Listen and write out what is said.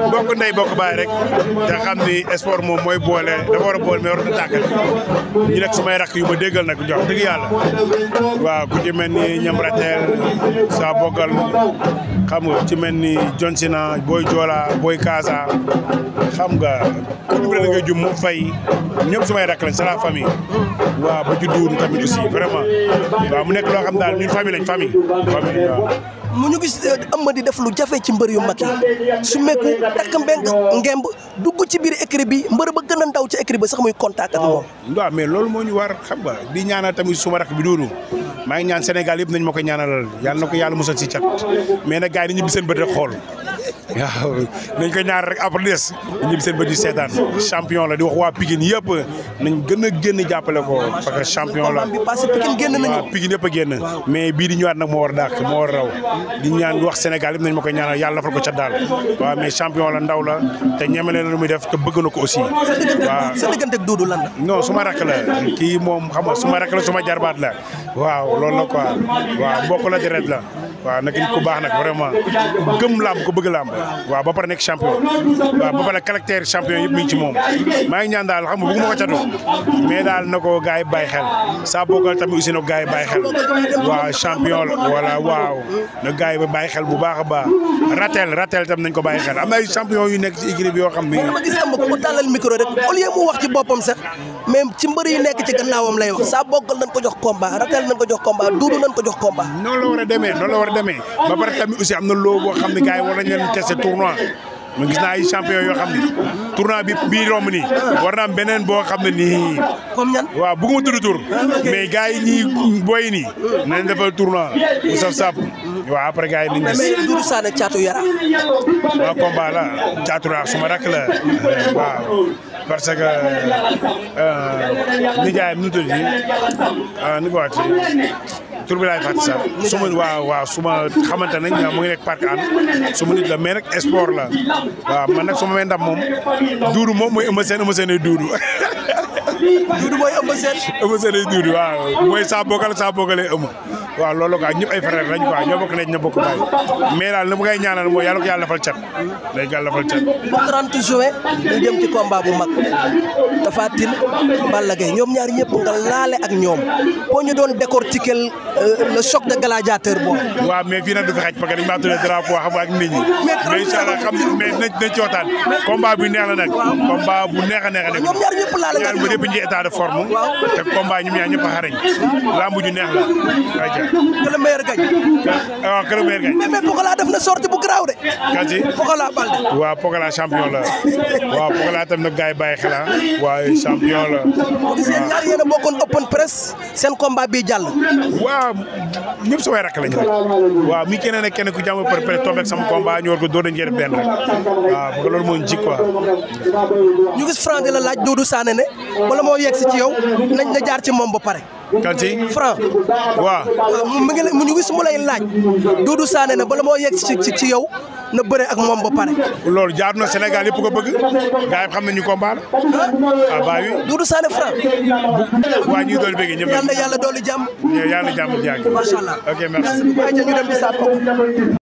bokk ndey bokk baay rek te xam ni sport moom mooy boole dafa war a boole mais war na tàggat ñu nekk sumay rakk yu ma déggal nag jox dëgg yàlla waaw ku ci mel ni ñam rateel sa bokkal xam nga ci mel ni John Sina Boy Joola Boy Kaasa xam nga ku ñu da ngay jum mu fay ñëpp sumay rakk lañ c'est la famille waaw ba ci duuru tamit aussi vraiment waaw mu nekk loo xam daal ñun famille lañ famille waaw. mu ñu gis Amady def lu jafe ci mbër yu mag yi su mekku takk mbeng ngemb dugg ci biir écrit bi mbër ba gën a ndaw ci écrit ba sax muy contact ak moom. waaw mais loolu moo ñu war xam nga di ñaanal tamit suma rakk bi duuru maa ngi ñaan Sénégal yëpp nañ ma ko ñaanalal yàlla na ko yàlla musal si cat mais nag gars yi dañu ñibbi seen bët rek xool waaw nañ ko ñaar rek après des ñibbi seen bët di seetaan champion la di wax waa Pikine yëpp nañ gën a génn jàppale ko parce que champion la waaw Pikine yëpp a génn mais bii di ñëwaat nag moo war a dàq moo war a raw di ñaan wax Sénégal yëpp nañ ma koy ñaanal yàlla defal ko cat daal waaw mais champion la ndaw la te ñemele la lu muy def te bëgg na ko aussi waaw. sa diggante ak Doudou lan la. non suma rakk la kii moom xam nga suma rakk la suma jarbaat la waaw loolu la quoi waaw mbokk la deret la waaw nag nit ku baax nag vraiment gëm làmb ko bëgg làmb waaw ba pare nekk champion waaw ba pare caractère champion yëpp mi ngi ci moom maa ngi ñaan daal xam nga bëgguma ko catu mais daal na ko gars yi bàyyi xel saa bokkal tamit aussi na ko gars yi bàyyi xel waaw champion la voilà waaw na gars yi ba bàyyi xel bu baax a baax ratel tam nañ ko bàyyi xel am na ay champion yu nekk ci équipe yoo xam ni dama gis am ko tàllal micro rek au lieu mu wax ci boppam sax mais ci mbër yi nekk ci gannaawam lay wax saa bokkal nañ ko jox combat ratel nañ ko jox combat Doudou nañ ko jox combat noonu la war a demee noonu la war a demee ba pare tamit aussi am na loo boo xam ne gars yi war nañ leen tester tournoi ma gis naa ay champion yoo xam ne tournoi bi bii romb nii war na am beneen boo xam ne nii comme ñan waaw bëgguma tudd tur mais gars yi ñii booy nii nañ defal tournoi bu saf sap waaw après gars yi nañ gis mais Doudou Sané Thiatou Yarakh waaw combat la Thiatou Yarakh suma rakk la waaw parce que nijaay nu tudd ni ko waxee tur bi laay fàtte sax suma waaw suma xamante nañ mu ngi nekk parc an suma nit la mais nag sport la waaw man nag suma may ndam moom Doudou moom mooy Eumeu Sène ay Doudou Doudou mooy Eumeu Sène ay Doudou waaw mooy saa bokkale Eumeu waaw loolu quoi ñëpp ay frère lañ quoi ñoo bokk ne ñoo bokk baay mais daal li mu ngay ñaanal mooy yàlla ko yàlla defal cat day yàlla defal cat. bu 30 juin ñu jëm ci combat bu mag Tapha Tine Balla Gaye ñoom ñaar ñëpp nga laale ak ñoom boo ñu doon décortiquer le choc de gladiateur boobu. waaw mais fii nag du fi xaj parce que dañu maa tuddee drapeau xam nga ak nit ñi mais incha allah xam mais nañ ci waxtaan combat bi neex na nag combat bu neex a neex a nekk ñoom ñaar ñëpp laale nga ñaar ba ñëpp ñu état de forme te combat ñoom ñaar ñëpp a xarañ lamb ju neex la que le meilleur gagne. waaw que le meilleur gagne. mais Pokola def na sortie bu garaaw de. kasi Pokola Baldé. waaw Pokola champion la waaw Pokola tam nag gars yi bàyyi xel waaye champion la. waaw gis ngeen ñaar yéen a bokkoon open press seen combat bi jàll. waaw ñëpp samay rakk lañ rek waaw mi keneen ak kenn ku jàmm par presse tombé ak sama combat ñu war ko door dañ jël benn rek waaw parce que loolu moo ñu ji quoi. ñu gis Franc di la laaj Doudou Sané ne wala moo yegg si ci yow nañ na jaar ci moom ba pare. kan si Franc. waaw mu ñu gis mu lay laaj Doudou Sané ne bala moo yegg ci yow na bëre ak moom ba pare. loolu jaar na Sénégal yëpp ko bëgg gars yi xam nañu combat la ah baa wi Doudou Sané Franc. waa ñuy doon bëgg ñëpp yàlla na yàlla dolli jàmm. yàlla jàmm jàmm. macha allah ok merci. ñu dem di